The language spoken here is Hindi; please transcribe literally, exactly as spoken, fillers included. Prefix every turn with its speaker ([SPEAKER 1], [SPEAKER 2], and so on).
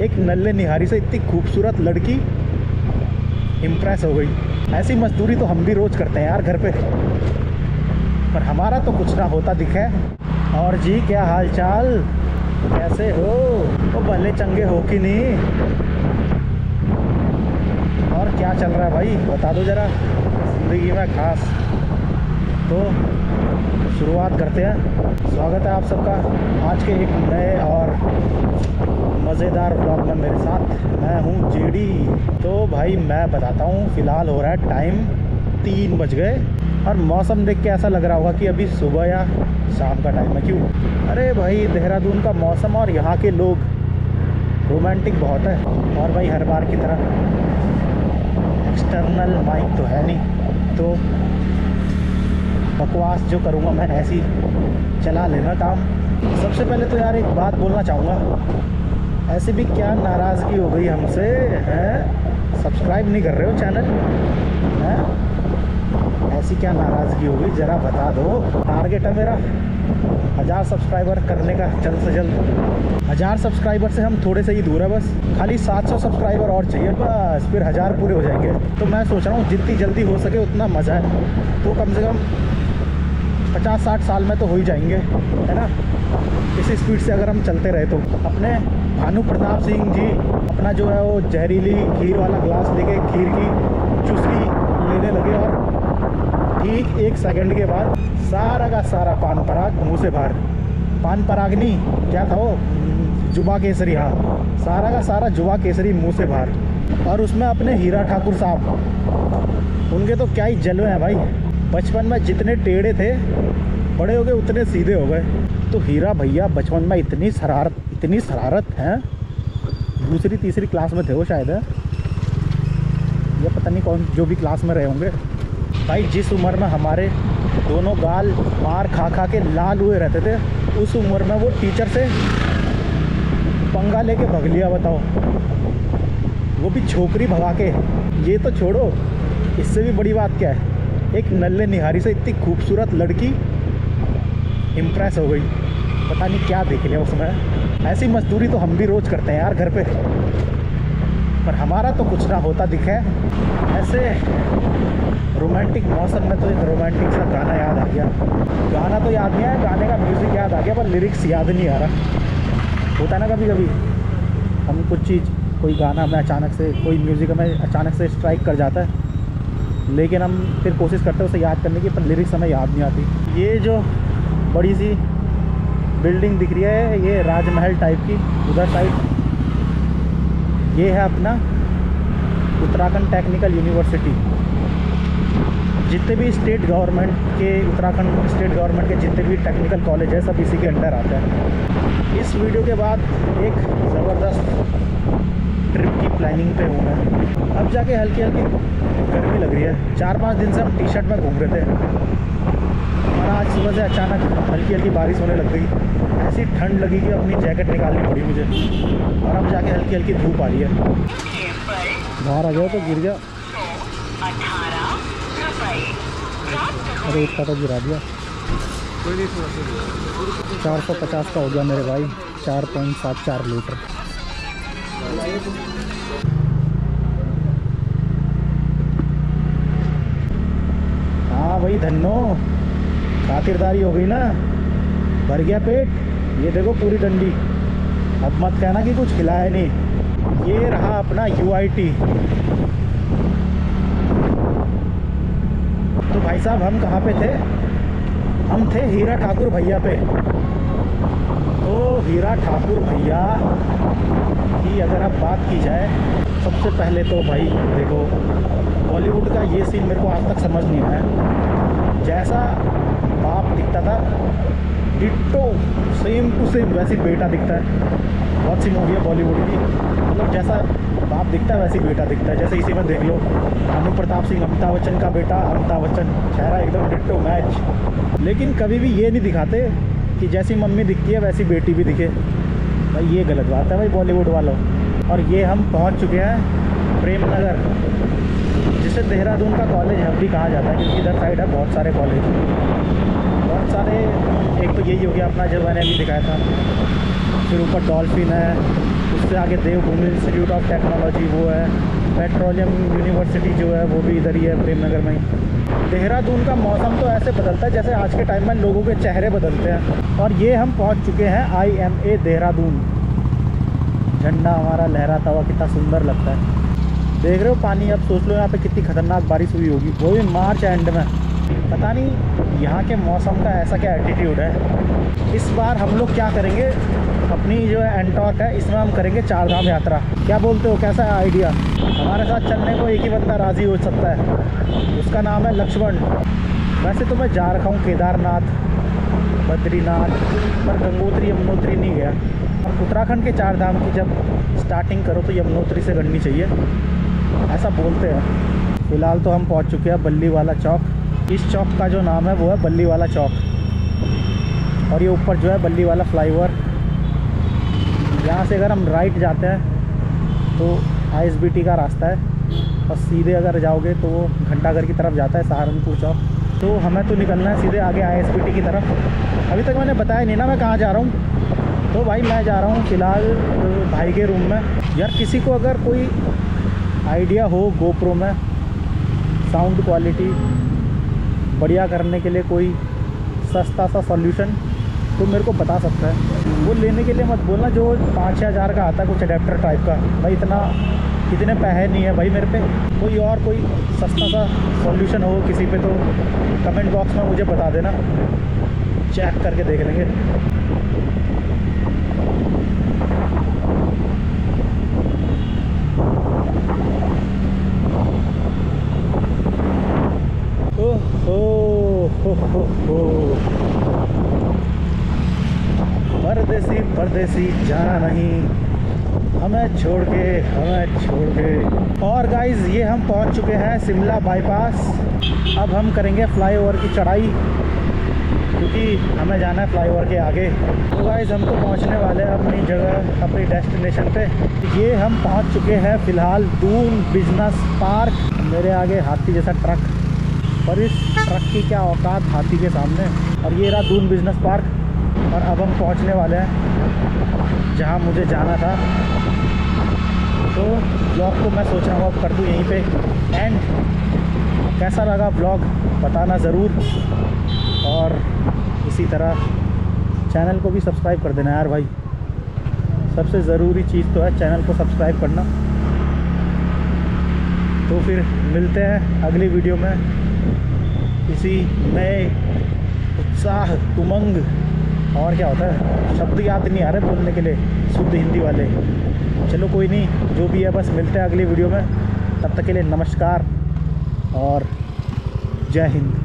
[SPEAKER 1] एक नल्ले निहारी से इतनी खूबसूरत लड़की इम्प्रेस हो गई। ऐसी मजदूरी तो हम भी रोज़ करते हैं यार घर पे, पर हमारा तो कुछ ना होता दिखे। और जी क्या हाल चाल, कैसे हो? तो भले चंगे हो कि नहीं? और क्या चल रहा है भाई, बता दो ज़रा ज़िंदगी में खास। तो शुरुआत करते हैं। स्वागत है आप सबका आज के एक नए और मज़ेदार व्लॉग में। मेरे साथ मैं हूँ जेडी। तो भाई मैं बताता हूँ, फ़िलहाल हो रहा है टाइम तीन बज गए और मौसम देख के ऐसा लग रहा होगा कि अभी सुबह या शाम का टाइम है। क्यों? अरे भाई देहरादून का मौसम और यहाँ के लोग रोमांटिक बहुत है। और भाई हर बार की तरह एक्सटर्नल माइक तो है नहीं, तो बकवास जो करूँगा मैं ऐसी चला लेना काम। सबसे पहले तो यार एक बात बोलना चाहूँगा, ऐसे भी क्या नाराज़गी हो गई हमसे हैं? सब्सक्राइब नहीं कर रहे हो चैनल हैं? ऐसी क्या नाराज़गी हो गई, ज़रा बता दो। टारगेट है मेरा हज़ार सब्सक्राइबर करने का, जल्द से जल्द। हज़ार सब्सक्राइबर से हम थोड़े से ही दूर है, बस खाली सात सौ सब्सक्राइबर और चाहिए, बस फिर हज़ार पूरे हो जाएंगे। तो मैं सोच रहा हूँ जितनी जल्दी हो सके उतना मज़ा है। तो कम से कम पचास साठ साल में तो हो ही जाएंगे, है ना? इसी स्पीड से अगर हम चलते रहे तो। अपने भानु प्रताप सिंह जी अपना जो है वो जहरीली खीर वाला ग्लास लेके खीर की चुस्की लेने लगे और ठीक एक सेकंड के बाद सारा का सारा पान पराग मुंह से बाहर। पान पराग नहीं, क्या था वो, जुबा केसरी। हाँ, सारा का सारा जुबा केसरी मुंह से बाहर। और उसमें अपने हीरा ठाकुर साहब, उनके तो क्या ही जलवे हैं भाई। बचपन में जितने टेढ़े थे, बड़े हो गए उतने सीधे हो गए। तो हीरा भैया बचपन में इतनी शरारत इतनी शरारत है, दूसरी तीसरी क्लास में थे वो शायद है, या पता नहीं कौन, जो भी क्लास में रहे होंगे भाई। जिस उम्र में हमारे दोनों गाल मार खा खा के लाल हुए रहते थे, उस उम्र में वो टीचर से पंगा लेके भग लिया, बताओ। वो भी छोकरी भगा के। ये तो छोड़ो, इससे भी बड़ी बात क्या है, एक नल्ले निहारी से इतनी खूबसूरत लड़की इम्प्रेस हो गई। पता नहीं क्या देख लिया उसमें। ऐसी मजदूरी तो हम भी रोज़ करते हैं यार घर पे, पर हमारा तो कुछ ना होता दिखे। ऐसे रोमांटिक मौसम में तो एक रोमांटिक सा गाना याद आ गया। गाना तो याद नहीं आया, गाने का म्यूज़िक याद आ गया, पर लिरिक्स याद नहीं आ रहा। होता है ना कभी कभी हम कुछ चीज़, कोई गाना हमें अचानक से, कोई म्यूज़िक हमें अचानक से स्ट्राइक कर जाता है, लेकिन हम फिर कोशिश करते हैं उसे याद करने की, पर लिरिक्स हमें याद नहीं आती। ये जो बड़ी सी बिल्डिंग दिख रही है, ये राजमहल टाइप की, उधर साइड ये है अपना उत्तराखंड टेक्निकल यूनिवर्सिटी। जितने भी स्टेट गवर्नमेंट के, उत्तराखंड स्टेट गवर्नमेंट के जितने भी टेक्निकल कॉलेज है, सब इसी के अंडर आते हैं। इस वीडियो के बाद एक ज़बरदस्त ट्रिप की प्लानिंग पे हूँ मैं। अब जाके हल्की हल्की गर्मी लग रही है। चार पाँच दिन से हम टी शर्ट में घूम रहे थे और आज सुबह से अचानक हल्की हल्की बारिश होने लग गई। ऐसी ठंड लगी कि अपनी जैकेट निकालनी पड़ी मुझे, और अब जाके हल्की हल्की धूप आ रही है। बाहर आ गया तो गिर गया। अरे इसका तो गिरा दिया। चार सौ पचास का हो गया मेरे भाई, चार पॉइंट सात चार लीटर। हाँ भाई धन्नो, खातिरदारी हो गई ना, भर गया पेट। ये देखो पूरी डंडी। अब मत कहना कि कुछ खिलाया नहीं। ये रहा अपना यू आई टी। तो भाई साहब हम कहाँ पे थे? हम थे हीरा ठाकुर भैया पे। तो हीरा ठाकुर भैया की अगर अब बात की जाए, सबसे पहले तो भाई देखो, बॉलीवुड का ये सीन मेरे को आज तक समझ नहीं आया। जैसा बाप दिखता था डिट्टो सेम टू सेम वैसी बेटा दिखता है। बहुत सी मूवी है बॉलीवुड की, मतलब जैसा बाप दिखता है वैसी बेटा दिखता है। जैसे इसी में देख लो, भानु प्रताप सिंह अमिताभ बच्चन का बेटा, अमिताभ बच्चन, चेहरा एकदम डिट्टो मैच। लेकिन कभी भी ये नहीं दिखाते कि जैसी मम्मी दिखती है वैसी बेटी भी दिखे। भाई ये गलत बात है भाई बॉलीवुड वालों। और ये हम पहुंच चुके हैं प्रेम नगर, जिसे देहरादून का कॉलेज हब भी कहा जाता है, क्योंकि इधर साइड है बहुत सारे कॉलेज, बहुत सारे। एक तो यही हो गया अपना जो मैंने अभी दिखाया था फिर ऊपर डॉल्फिन है, उससे आगे देवभूमि इंस्टीट्यूट ऑफ टेक्नोलॉजी वो है, पेट्रोलियम यूनिवर्सिटी जो है वो भी इधर ही है प्रेमनगर में ही। देहरादून का मौसम तो ऐसे बदलता है जैसे आज के टाइम में लोगों के चेहरे बदलते हैं। और ये हम पहुंच चुके हैं आई एम ए देहरादून। झंडा हमारा लहराता हुआ कितना सुंदर लगता है। देख रहे हो पानी, अब सोच लो यहाँ पे कितनी खतरनाक बारिश हुई होगी, वो भी मार्च एंड में। पता नहीं यहाँ के मौसम का ऐसा क्या एटीट्यूड है। इस बार हम लोग क्या करेंगे, अपनी जो है एंटॉर्क है इसमें हम करेंगे चार धाम यात्रा। क्या बोलते हो, कैसा है आइडिया? हमारे साथ चलने को एक ही बंदा राज़ी हो सकता है, उसका नाम है लक्ष्मण। वैसे तो मैं जा रखा हूँ केदारनाथ, बद्रीनाथ, पर गंगोत्री यमुनोत्री नहीं गया। उत्तराखंड के चार धाम की जब स्टार्टिंग करो तो यमुनोत्री से करनी चाहिए, ऐसा बोलते हैं। फ़िलहाल तो हम पहुंच चुके हैं बल्ली वाला चौक। इस चौक का जो नाम है वो है बल्ली वाला चौक, और ये ऊपर जो है बल्ली वाला फ्लाईओवर। यहाँ से अगर हम राइट जाते हैं तो आई एस बी टी का रास्ता है, और सीधे अगर जाओगे तो वो घंटाघर की तरफ जाता है, सहारनपुर चौक। तो हमें तो निकलना है सीधे आगे आई एस बी टी की तरफ। अभी तक मैंने बताया नहीं ना मैं कहाँ जा रहा हूँ। तो भाई मैं जा रहा हूँ फ़िलहाल भाई के रूम में। यार किसी को अगर कोई आइडिया हो गोप्रो में साउंड क्वालिटी बढ़िया करने के लिए कोई सस्ता सा सॉल्यूशन, तो मेरे को बता सकता है। वो लेने के लिए मत बोलना जो पाँच छः हज़ार का आता है कुछ अडेप्टर टाइप का। भाई इतना इतने पैसे नहीं है भाई मेरे पे। कोई और कोई सस्ता सा सॉल्यूशन हो किसी पे तो कमेंट बॉक्स में मुझे बता देना, चेक करके देख लेंगे। परदेसी परदेसी जाना नहीं, हमें छोड़ के हमें छोड़ के। और गाइज ये हम पहुंच चुके हैं शिमला बाईपास। अब हम करेंगे फ्लाईओवर की चढ़ाई, क्योंकि हमें जाना है फ्लाईओवर के आगे। तो गाइज हम तो पहुंचने वाले हैं अपनी जगह, अपनी डेस्टिनेशन पे। ये हम पहुंच चुके हैं फ़िलहाल दून बिजनेस पार्क। मेरे आगे हाथी जैसा ट्रक, और इस ट्रक की क्या औकात हाथी के सामने। और ये रहा दून बिजनेस पार्क, और अब हम पहुंचने वाले हैं जहां मुझे जाना था। तो ब्लॉग को मैं सोच रहा हूँ अब कर दूँ यहीं पे एंड। कैसा लगा ब्लॉग बताना ज़रूर, और इसी तरह चैनल को भी सब्सक्राइब कर देना यार भाई। सबसे ज़रूरी चीज़ तो है चैनल को सब्सक्राइब करना। तो फिर मिलते हैं अगली वीडियो में इसी नए उत्साह उमंग, और क्या होता है शब्द याद नहीं आ रहे बोलने के लिए शुद्ध हिंदी वाले। चलो कोई नहीं, जो भी है बस मिलते हैं अगली वीडियो में। तब तक के लिए नमस्कार और जय हिंद।